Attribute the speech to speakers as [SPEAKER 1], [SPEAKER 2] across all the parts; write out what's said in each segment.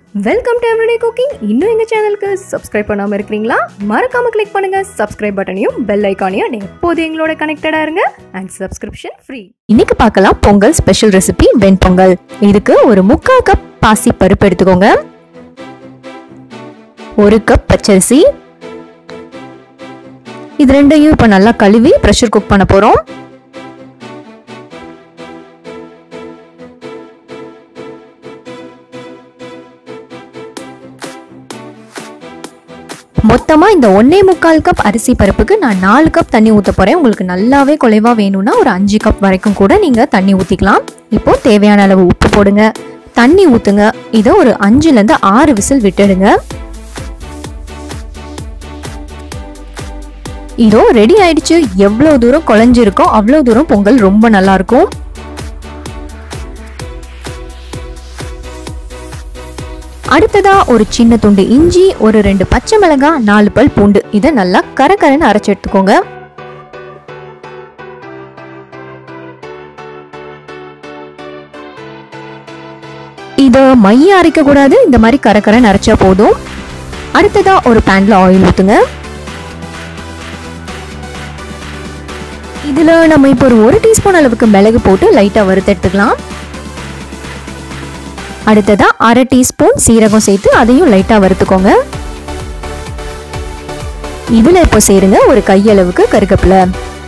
[SPEAKER 1] Welcome to Everyday Cooking. இன்னும் எங்க சேனலுக்கு subscribe பண்ணாம இருக்கீங்களா? மறக்காம click பண்ணுங்க subscribe பட்டனையும் bell ஐகானையும் எப்போதும் எங்களோட கனெக்டடா இருங்க and subscription free. இன்னைக்கு பார்க்கலாம் பொங்கல் ஸ்பெஷல் ரெசிபி வெண்பொங்கல். இதுக்கு ஒரு 3/4 கப் பாசி பருப்பு எடுத்துக்கோங்க. 1 கப் பச்சரிசி. இது ரெண்டையும் இப்ப நல்லா கழுவி பிரஷர் குக் பண்ண போறோம். மொத்தமா இந்த 1.25 கப் அரிசி பருப்புக்கு நான் 4 கப் தண்ணி ஊத்த போறேன். உங்களுக்கு நல்லாவே குழைவா வேணும்னா ஒரு 5 கப் வரைக்கும் கூட நீங்க தண்ணி ஊத்திக்கலாம். இப்போ தேவையான அளவு உப்பு போடுங்க, தண்ணி ஊத்துங்க. இதை ஒரு 5ல இருந்து 6 விசில் விட்டுடுங்க. இதோ ரெடி ஆயிடுச்சு. எவ்வளவு தூரம் குழஞ்சிருக்கோ அவ்வளவு தூரம் பொங்கல் ரொம்ப நல்லா இருக்கும். அடுத்ததா ஒரு சின்ன துண்டு இஞ்சி, ஒரு 2 பச்சை மிளகாய், 4 பல் பூண்டு. இதை நல்லா கரகரன்னு அரைச்சு எடுத்துக்கோங்க. இதை மைய அரைக்க கூடாது, இந்த மாதிரி கரகரன்னு அரைச்சா போதும். அடுத்ததா ஒரு பேன்ல ஆயில் ஊத்துங்க. இதுல நம்ம இப்போ ஒரு 1 டீஸ்பூன் அளவுக்கு மிளகு போட்டு லைட்டா வறுத்து எடுத்துக்கலாம். அடுத்ததா 1/2 டீஸ்பூன் சீரகம் சேர்த்து அதையும் லைட்டா வறுத்துக்கோங்க. இதுல இப்போ சேருங்க ஒரு கையளவுக்கு கருவேப்பிலை.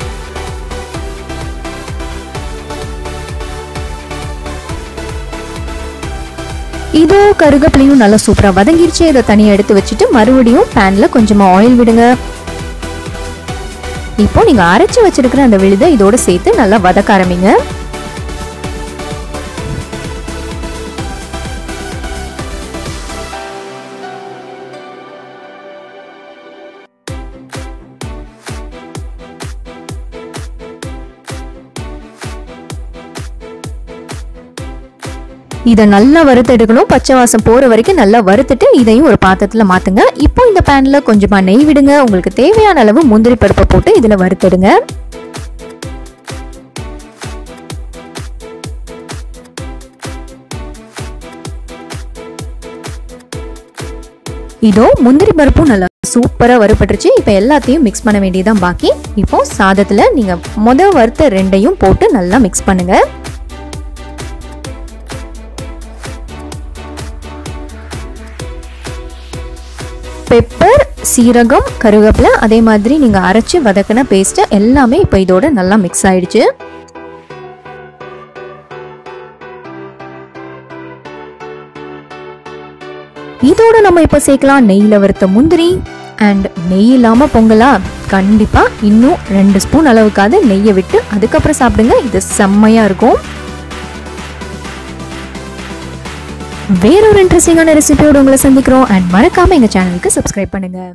[SPEAKER 1] இதோ கருவேப்பிலையும் நல்லா சூப்பரா வதங்கிருச்சு. இதை தனியா எடுத்து வச்சுட்டு மறுபடியும் பேன்ல கொஞ்சமா ஆயில் விடுங்க. இப்போ நீங்க அரைச்சு வச்சிருக்கிற அந்த விழுதை இதோட சேர்த்து நல்லா வதக்க ஆரம்பிங்க. இதை நல்லா வறுத்து எடுக்கணும். பச்சை வாசம் போற வரைக்கும் நல்லா வறுத்துட்டு இதையும் ஒரு பாத்திரத்துல மாத்துங்க. இப்போ இந்த பேன்ல கொஞ்சமா நெய் விடுங்க. உங்களுக்கு தேவையான அளவு முந்திரி பருப்பை போட்டு இதுல வறுத்துடுங்க. இதோ முந்திரி பருப்பும் நல்லா சூப்பரா வறுபட்டுருச்சு. இப்ப எல்லாத்தையும் மிக்ஸ் பண்ண வேண்டியதான் பாக்கி. இப்போ சாதத்துல நீங்க வறுத்த ரெண்டையும் போட்டு நல்லா மிக்ஸ் பண்ணுங்க. பெப்பர், சீரகம், கருவேப்பிலை, அதே மாதிரி நீங்க அரைச்சு வதக்கின பேஸ்ட் எல்லாமே இப்ப இதோட நல்லா மிக்ஸ் ஆயிடுச்சு. இதோட நம்ம இப்ப சேர்க்கலாம் நெய்யில வறுத்த முந்திரி. அண்ட் நெய் இல்லாம பொங்கலா? கண்டிப்பா இன்னும் 2 ஸ்பூன் அளவுக்காவது நெய்யை விட்டு அதுக்கப்புறம் சாப்பிடுங்க. இது செம்மையா இருக்கும். வேறொரு இன்ட்ரெஸ்டிங்கான ரெசிபியோட உங்களை சந்திக்கிறோம். அண்ட் மறக்காம எங்க சேனலுக்கு சப்ஸ்கிரைப் பண்ணுங்க.